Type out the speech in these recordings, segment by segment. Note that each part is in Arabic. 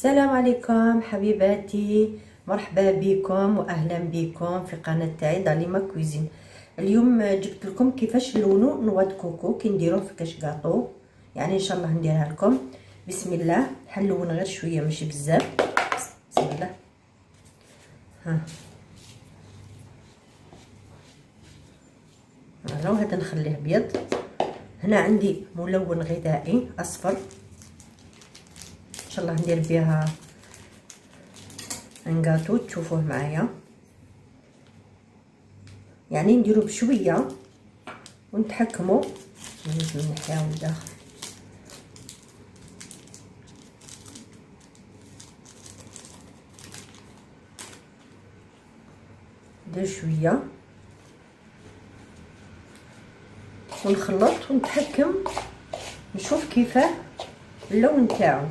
السلام عليكم حبيباتي، مرحبا بكم واهلا بكم في قناه تاعي داليما كويزين. اليوم جبت لكم كيفاش نلونو نواد كوكو كي نديروه في كاش كاطو، يعني ان شاء الله نديرها لكم. بسم الله، حنلون غير شويه ماشي بزاف. بسم الله. ها هذا نخليه ابيض. هنا عندي ملون غذائي اصفر، ان شاء الله ندير بها انكاتو تشوفوه معايا، يعني نديرو بشويه ونتحكموا. لازم نحياو الداخل. ندير شويه ونخلط ونتحكم، نشوف كيفاه اللون تاعو.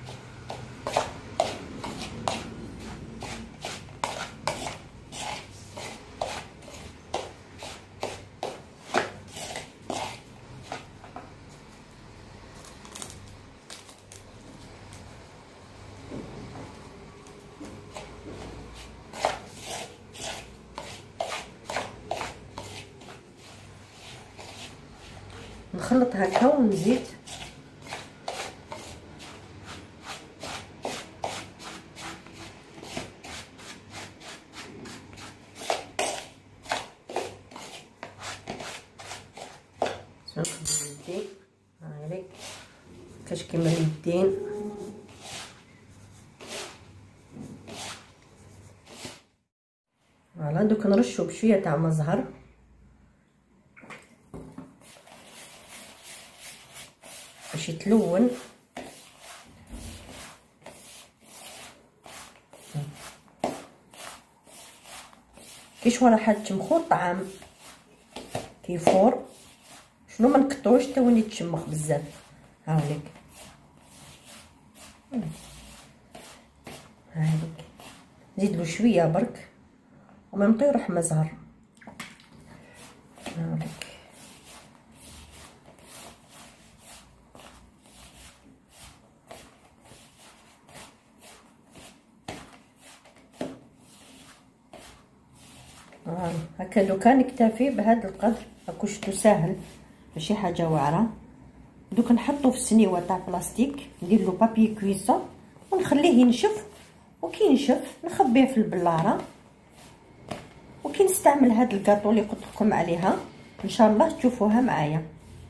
نخلط هكا ونزيد ناخذ اليدين هاهيك كاش كيما اليدين. فوالا دوك نرشو بشويه تاع مزهر باش يتلون. كي شوا راح تشمخو الطعام كيفور، شنو ما نكطوش حتى وين يتشمخ بزاف. هاوليك هاوليك نزيدلو شويه برك وما نطيروح مزهر. هاوليك هكا دوكا نكتفي بهذا القدر. هاكو شتو ساهل ماشي حاجه واعره. دوك نحطو في السنيوه تاع بلاستيك، ندير له بابي كويسون ونخليه ينشف، وكي ينشف نخبيه في البلاره. وكي نستعمل هذا الكاطو اللي قلت لكم عليها ان شاء الله تشوفوها معايا.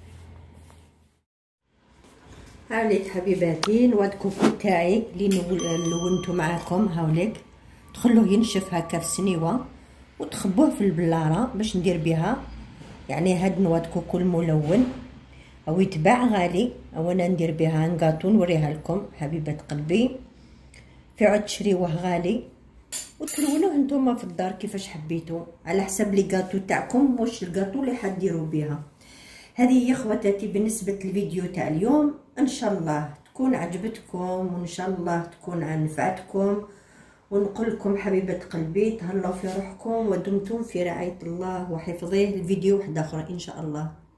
هاوليك حبيباتي نواد كوكو تاعي اللي لونته معاكم. هاوليك تخلوه ينشف هكا في السنيوه وتخبوه في البلاره باش ندير بها يعني هاد نواد كوكو الملون، او يتباع غالي او انا ندير بها انكاطو نوريها لكم حبيبات قلبي. في عاد تشريوه غالي وتلونوه نتوما في الدار كيفاش حبيتو على حسب لي كاطو تاعكم واش الكاطو اللي حديروا بها. هذه هي خواتاتي بالنسبه للفيديو تاع اليوم، ان شاء الله تكون عجبتكم وان شاء الله تكون نفعتكم. ونقول لكم حبيبه قلبي تهلاو في روحكم ودمتم في رعايه الله وحفظه. الفيديو واحد اخر ان شاء الله.